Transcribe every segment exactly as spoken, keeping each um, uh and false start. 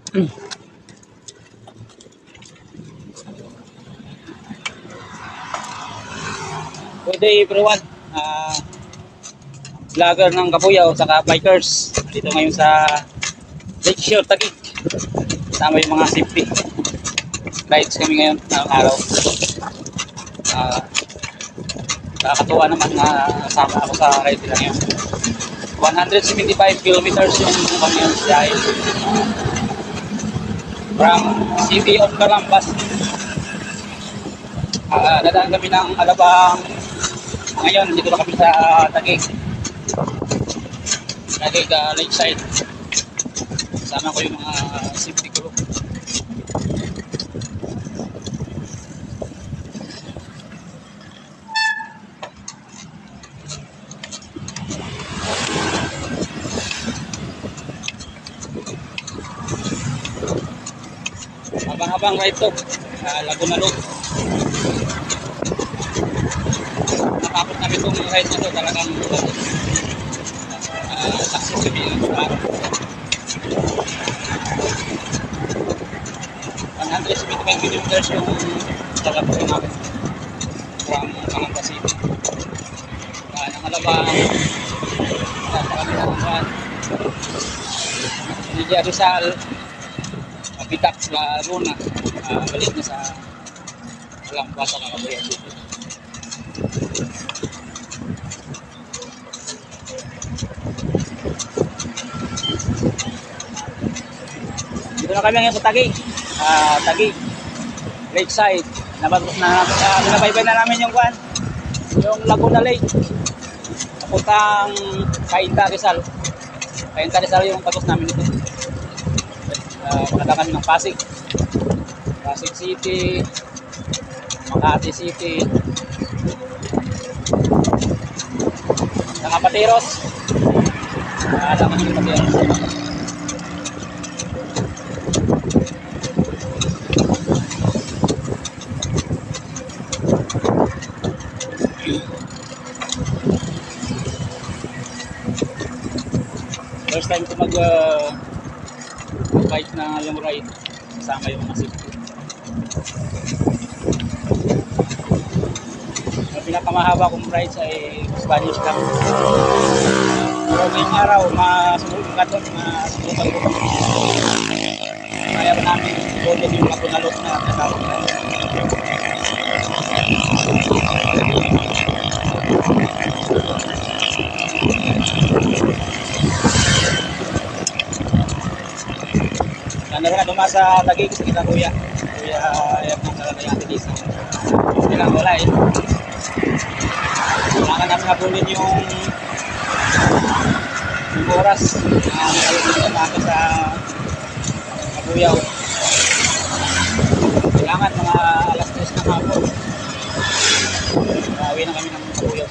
Good day everyone, uh, vlogger ng Kabuyaw saka bikers. Dito ngayon sa Lakeshore Taguig. Kasama yung mga safety rides kami ngayon ng araw. Uh, Nakakatuwa naman na kasama ako sa ride nila ngayon. one hundred seventy-five kilometers yung kami ngayon dahil from City of Calambas. Uh, dadaan kami ng Alabang. Ngayon, dito na kami sa uh, Taguig. Taguig uh, Lakeside. Kasama ko yung mga safety crew. Habang-habang ride to, uh, Laguna Loop. Nakapot namin itong ride na ito, talagang uh, success kami yung araw. one hundred seventy-five kilometers yung talagang namin from Calambas City. Uh, Nangalabang, uh, kami na naman. Hindi Rizal, Bitak sa Luna, uh, balik na sa Calambas sa Kabuyaw City. Dito na kami ngayon sa Taguig, uh, Taguig Lakeside. Nabagos na uh, nabaybay na namin yung kwan, yung Laguna Lake papuntang Cainta Rizal. Cainta Rizal yung tapos namin ito. Uh, Makata kami ng Pasig, Pasig City, Makati City, ng Apateros. Uh, alam naman yung Apateros. First time ko mag uh, bike na long ride kasama yung mga safety. Ang pinakamahaba kong rides ay Spanish lang. Pero ngayong araw, masubukan ko, masubukan ko. Kaya pa namin tulog yung Laguna Loop na kasama. Nandun na dumaan sa Taguig sa kita kuya. Kuya ayaw ng talaga yung atilis. Hindi lang wala eh. Kailangan namin nabulin yung yung oras na nakalutin na ako sa Kabuyaw. Kailangan mga alas tres na hapon. Uwi na kami ng Kabuyaw.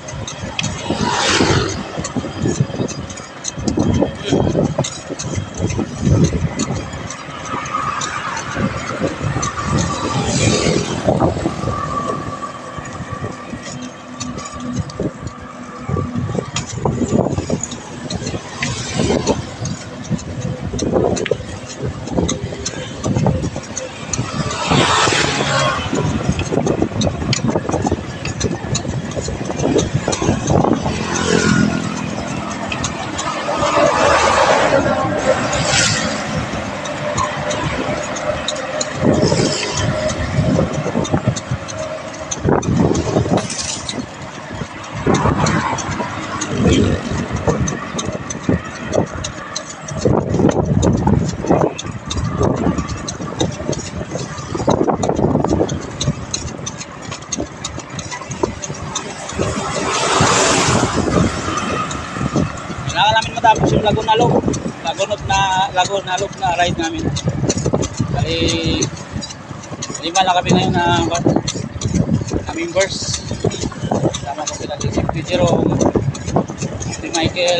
Kailangan namin matapos yung Laguna Loop. Laguna na Laguna Loop na ride namin. Kali lima lang kami ngayon na na members. Sama ko sila si Safety Jerome, si Michael,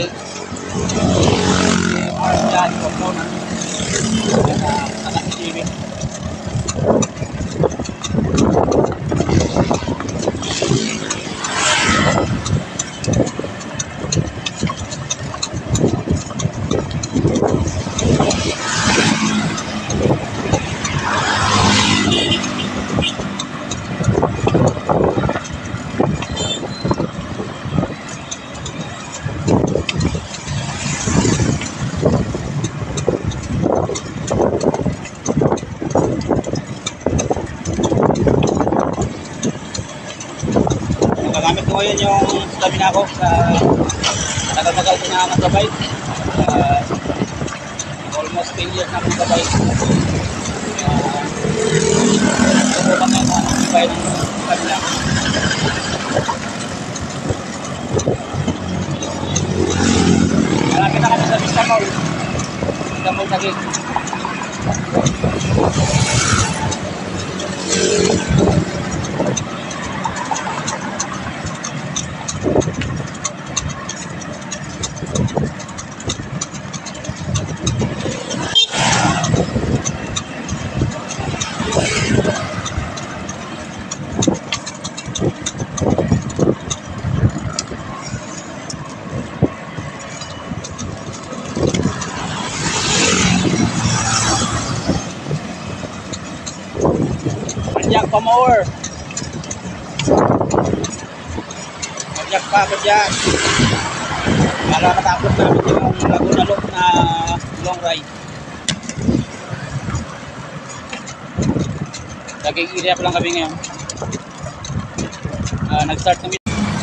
si Marsha, si Popona, at anak si Jimmy. mo yun yung sabi na ako sa tagal-tagal ko na magkabay. Uh, almost ten years na magkabay. Uh, Subukan na yung magkabay ng sabi na ako. Malapit na kami sa Vista Mall. Vista Mall Taguig. Panjak pa more. Panjak pa ako dyan. Para matapos namin yung Laguna Loop na long ride. Taguig area pa lang kami ngayon. Uh, Nag-start kami.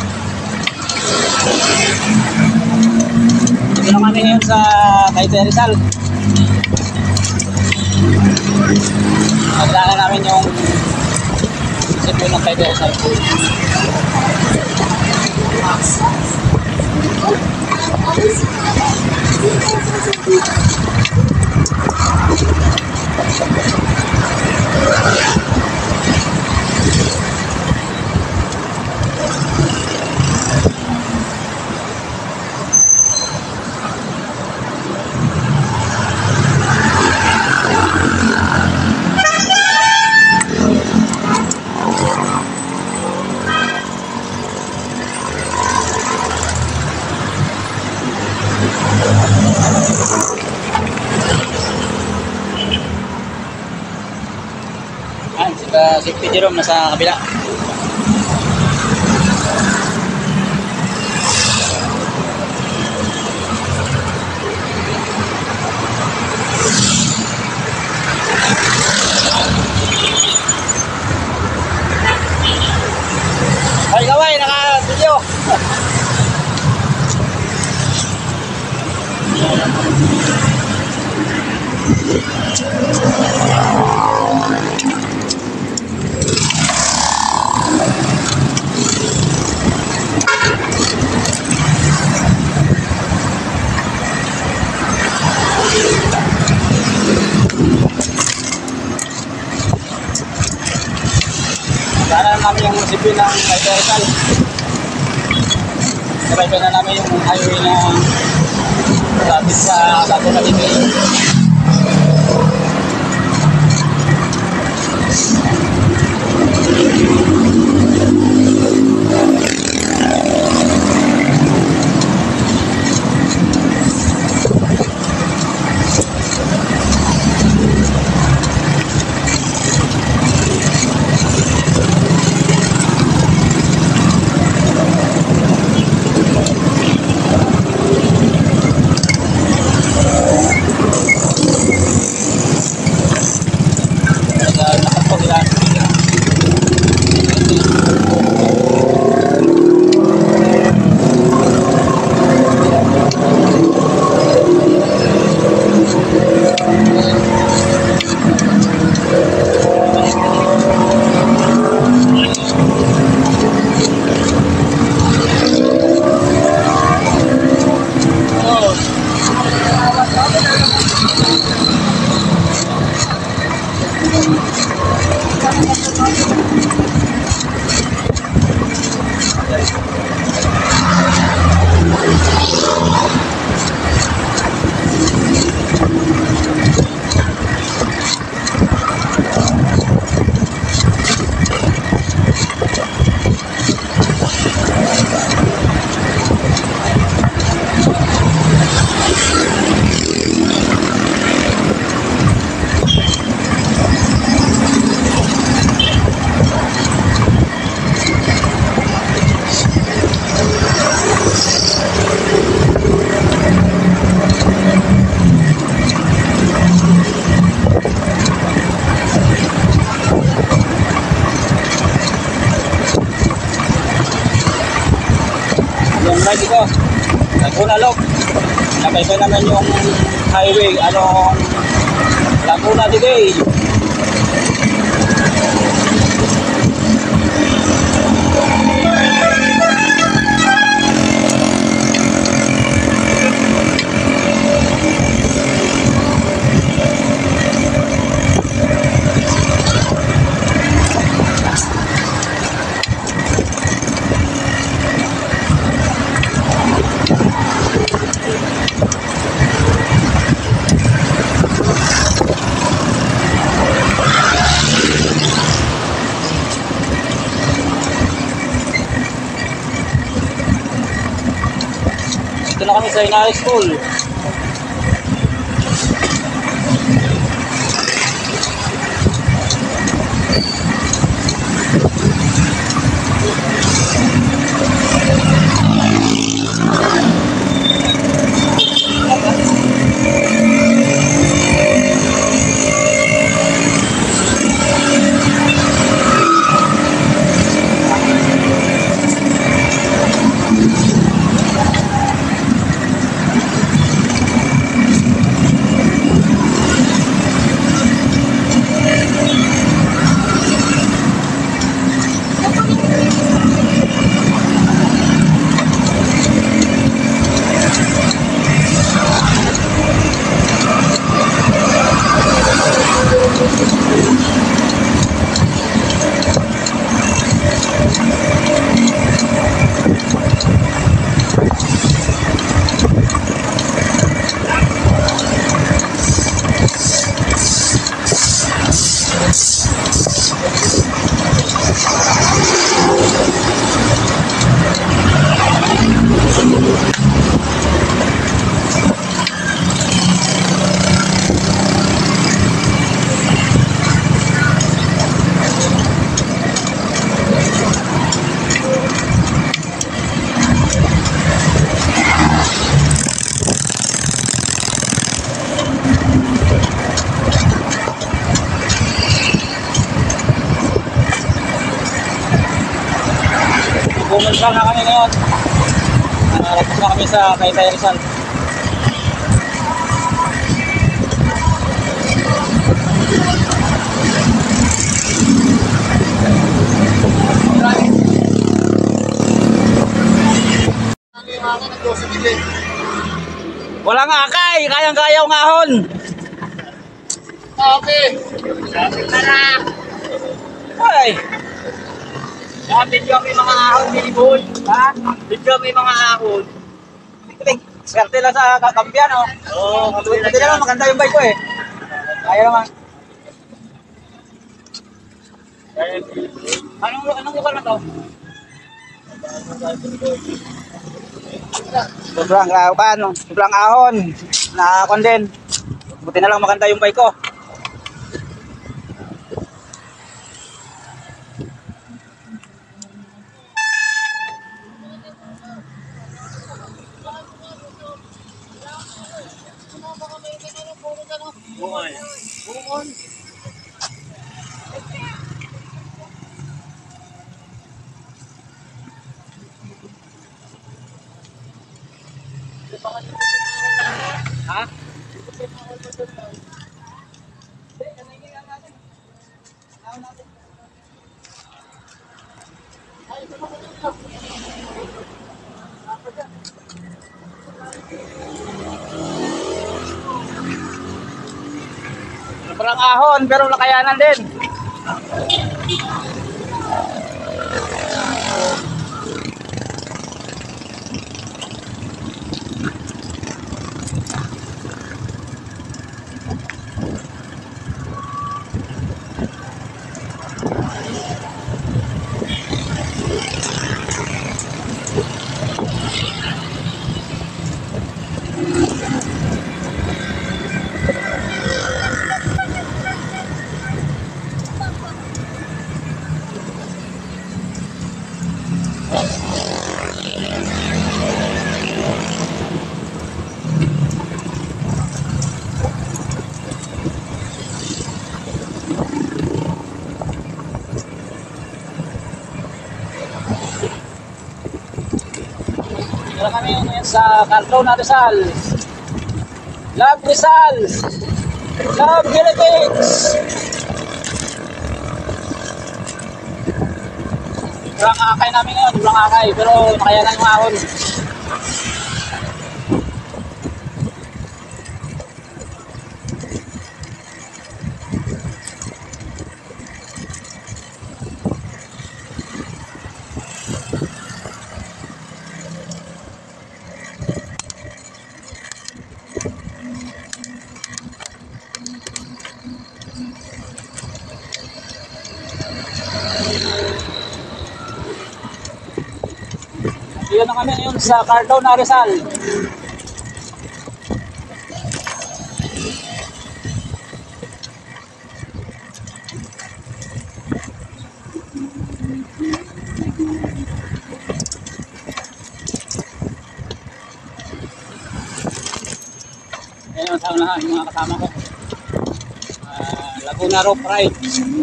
Dito na kami ngayon sa Taytay Rizal. Nagdaanan namin yung sipon ng Taytay Rizal. Ah, si Safety Jerome nasa kabila. Ay, gaway, naka-video. Sana namin yung munisipyo ng Taytay Rizal. Sabay na namin yung highway na lapit sa Laguna Loop. Tagalog. Nabaybay naman yung highway, ano, Laguna today. Dito na kami sa Inay School. Bumulsal na kami ngayon. Nakarating na kami sa Taytay Rizal. Walang akay, kayang-kaya ang ahon. Okay. Tara. Ay. Ya, video may mga ahon, Bilibol. Ha? Video may mga ahon. Swerte lang sa kakampiyan, oh. Oo, Oh, Buti naman, maganda yung bike ko eh. Kaya naman. Anong, anong lugar na to? Sobrang kaukan, sobrang ahon. Nakakon din. Buti na lang maganda yung bike ko. Buon. Buon. Ha? Sobrang ahon pero nakayanan din. sa Cardona Rizal. Love Rizal! Love Philippines! Sobrang akay namin ngayon, sobrang akay, pero nakayanan yung ahon. Yun na kami ngayon sa Cardona Rizal. Ayan ang sa unahan, yung mga kasama ko. Uh, Laguna Rope Ride.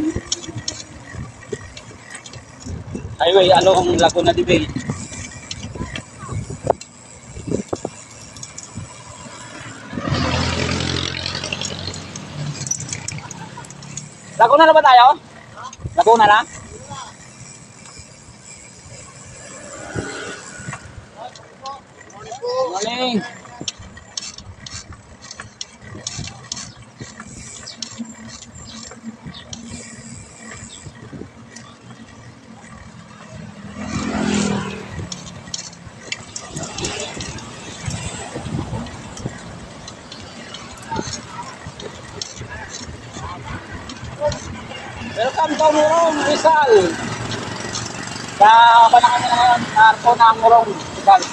Highway along Laguna de Bay. Laguna na ba tayo? Laguna na? Morning. Welcome to Murong Rizal. Sa panahon na ngayon, narko na ang Murong Rizal.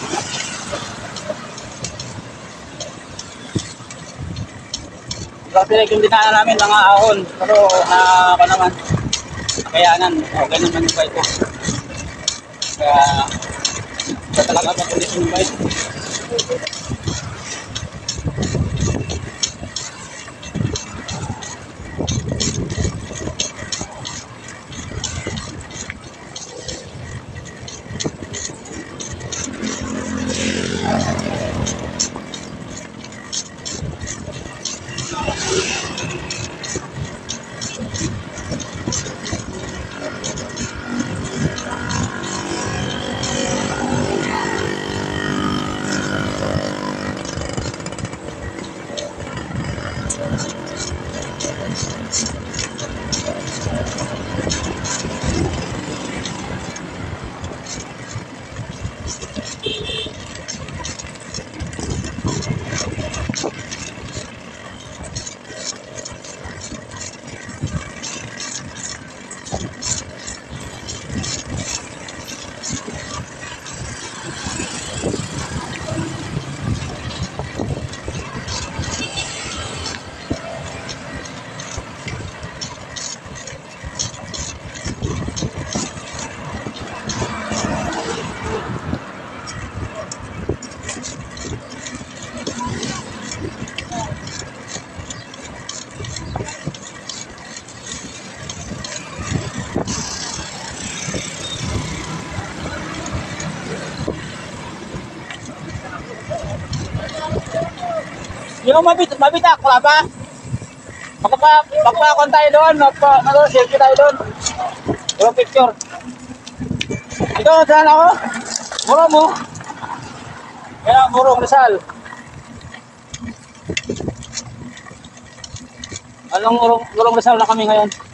Grabe like yung dinaanan namin, mga ahon. Pero na pa naman, nakayanan. Okay naman yung bike ko. Kaya, ito talaga ang kondisyon ng bike. Yung mabit, mabitak, wala pa? Magpa, magpakon tayo doon, magpa, ano, selfie tayo doon. Yung picture. Ito, saan ako? Murong mo. Kaya, Murong Rizal. Anong Murong, Murong Rizal na kami ngayon?